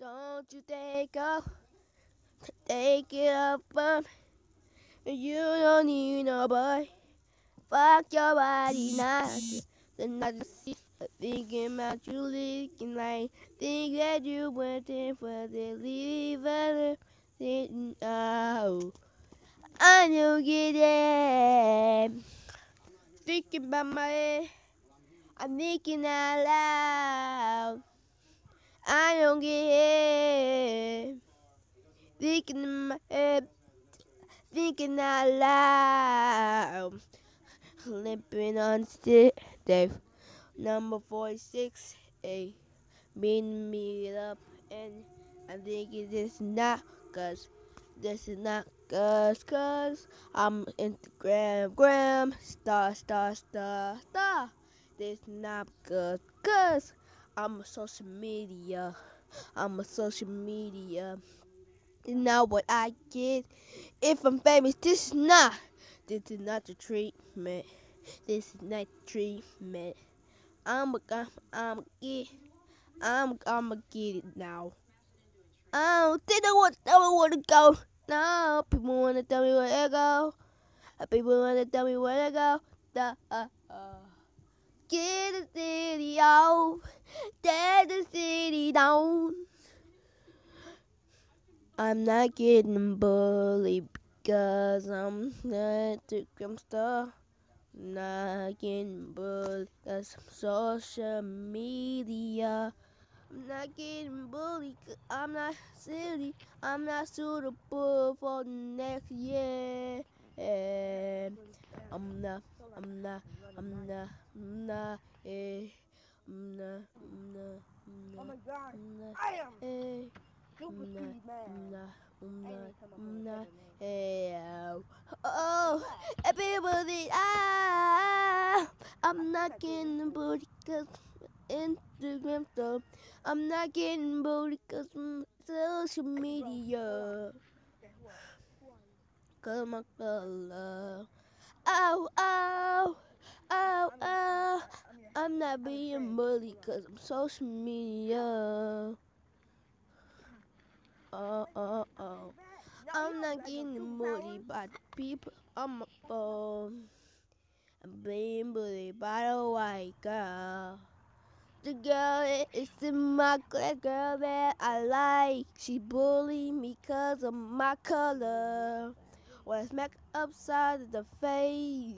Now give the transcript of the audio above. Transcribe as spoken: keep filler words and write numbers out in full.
Don't you take off, take it up, um, you don't need nobody. Fuck your body now. Then I just see thinking about you leaking like think that you went in for the leave it didn't know. I don't get it. Thinking about my head, I'm thinking out loud. I don't get it. Thinking in my head, thinking out loud. Limping on stick, Dave. Number forty-six, a beating me up, and I think it is not, cause this is not, cause, cause I'm Instagram, gram, star, star, star, star. This not cause, cause I'm a social media, I'm a social media. It's not what I get. If I'm famous, this is not, this is not the treatment. This is not the treatment. I'm a, I'm, I'm a get, I'm, I'm a get it now. I don't think I want, I don't want to go. No, people want to tell me where to go. People want to tell me where to go. The, uh, uh. Get the city off, tear the city down. I'm not getting bullied because I'm not the grim star. Not getting bullied because social media. I'm not getting bullied cause I'm not silly. I'm not suitable for the next year. I'm not, I'm not, I'm not, I'm not, eh. I'm not, I'm not, I'm not, Oh my god, I'm not, I am eh. super I'm not, speed man. I'm not, I'm I not, ain't come up I'm with a not, better name. eh. Oh, everybody, ah, I'm not getting bullied cause Instagram stuff. I'm not getting bullied cause I'm social media. Cause my color. Oh, oh, oh, oh. I'm not being bullied cause I'm social media. Oh, oh, oh. I'm not getting bullied by the people on my phone. I'm being bullied by the white girl. The girl is in my class, girl that I like. She bullied me cause of my color. When I smack upside of the face.